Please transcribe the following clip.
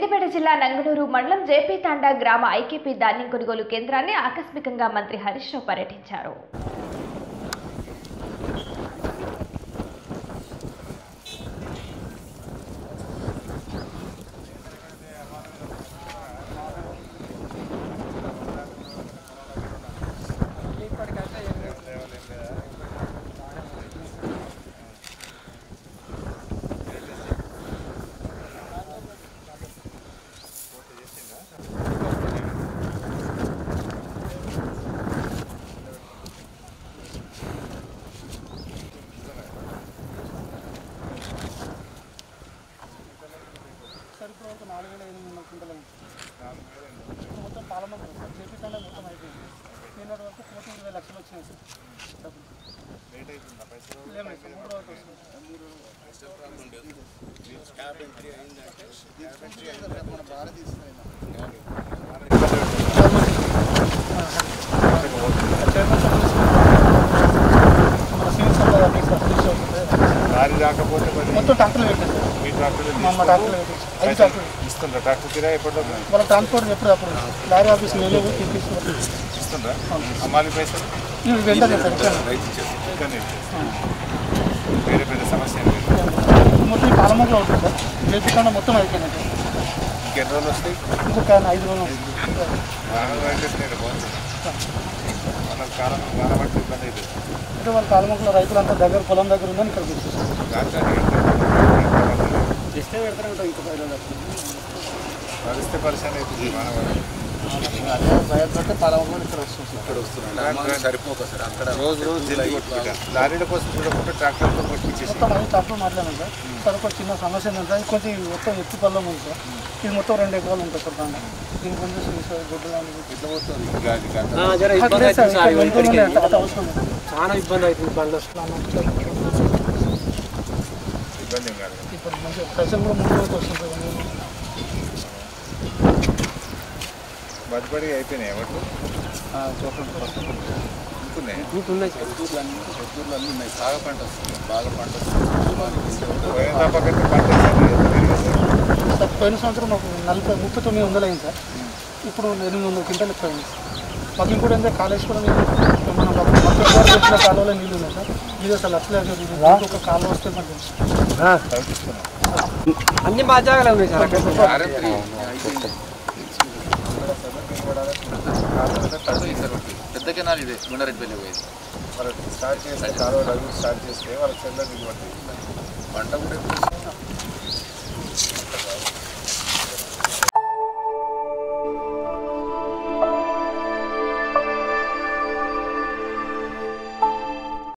సిద్దిపేట జిల్లా నంగనూరు మండలం జేపీ తాండా గ్రామ ఐకేపీ ధాన్యం కొనుగోలు కేంద్రాన్ని ఆకస్మికంగా మంత్రి హరీష్ రావు పర్యటించారు. మొత్తం పాలన చేపిస్తానే మొత్తం అయిపోయింది. నిన్నటి వరకు 20 లక్షలు వచ్చినాయి సార్. మొత్తం ట్రాక్టర్లు పెట్టారు. మా ట్రాక్టర్లు పెట్టారు. 5 ట్రాక్టర్లు ఇస్తుండ్రా. ట్రాక్టర్ కిరాయి ఎప్పుడు వాళ్ళ ట్రాన్స్పోర్ట్ ఎప్పుడు అప్పుడు లారీ ఆఫీస్ నేనే ఇస్తుండ్రా. అమ్మాలి పైసలు వెంటనే వేరే వేరే సమస్య మొత్తం ఈ పాలమూరులో ఉంటుంది సార్. జేపీకుండా మొత్తం అయిపోయినట్టు. ఇంకెన్ని రోజులు వస్తాయి? ఇంకొక 5 రోజులు వస్తాయి. వాళ్ళకి కాలం బట్టి ఇబ్బంది అవుతుంది. అంటే వాళ్ళ పాలమూరులో రైతులంతా దగ్గర పొలం దగ్గర ఉందని ఇక్కడికి ఇస్తే పెడతానే ఉంటాం. ఇంకో 5 రోజులు పరిస్థితి పరిశాన్ అవుతుంది. అదే భయపడితే పాలమూరు ఇక్కడ వస్తుంది. ఇక్కడ వస్తున్నాయి సరిపోక సార్. అక్కడ రోజు లారీల కోసం చూడకుండా ట్రాక్టర్తో కొట్టించేసి మొత్తం 5 ట్రాక్టర్ మాట్లాడాను సార్. సార్ ఒక చిన్న సమస్య ఏంటంటే కొంచెం మొత్తం ఎత్తు పల్లం ఉంది సార్. ఇది మొత్తం 2 ఎకరాలు ఉంటుంది సార్. దాన్ని దీని కొంచెం గుడ్డు ఇట్లా పోతుంది. అవసరం చాలా ఇబ్బంది అవుతుంది. పళ్ళు ఇప్పుడు మంచిగా పైసలు కూడా ముందు వస్తుంది. బతిపడి అయిపోయినాయి ఎవరు ఉన్నాయి. ఎత్తూర్లు అన్నీ ఉన్నాయి. బాగా పంట వస్తుంది. పోయిన సంవత్సరం మాకు 39 వందలు అయింది సార్. ఇప్పుడు 800 క్వింటాలు ఎక్కువ అయింది. మాకు ఇంకోటి ఏంటంటే కాలేజ్ కూడా మనం వచ్చిన కాలువలో నీళ్ళు ఉన్నాయి సార్. ఇది అసలు లక్షలు ఒక కాలువ వస్తే అన్ని మా జాగాలో ఉన్నాయి సార్. పెద్ద కెనాల్ ఇదే గుండారెడ్డిపల్లి పోయేది. వాళ్ళకి స్టార్ట్ చేస్తే కాలువ స్టార్ట్ చేస్తే వాళ్ళకి సెల్లర్ దిగుబడి పంట కూడా